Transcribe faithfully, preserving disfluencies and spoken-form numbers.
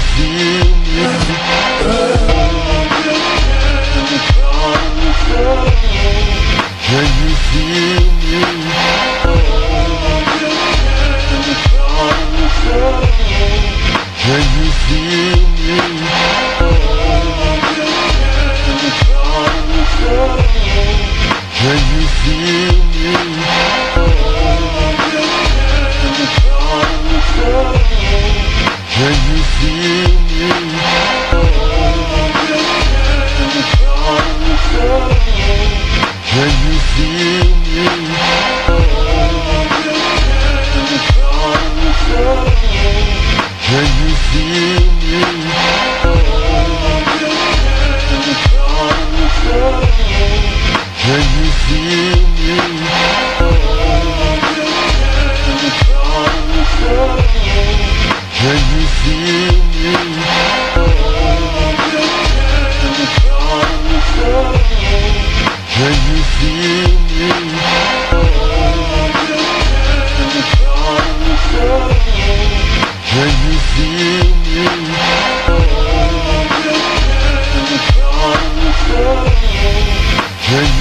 feel me? Can you feel me? Can you feel me? Can you feel me? Can you feel me? Can you feel me? Can you feel me? Can you feel me? Can you feel me? Can you feel me? Can you feel me? Can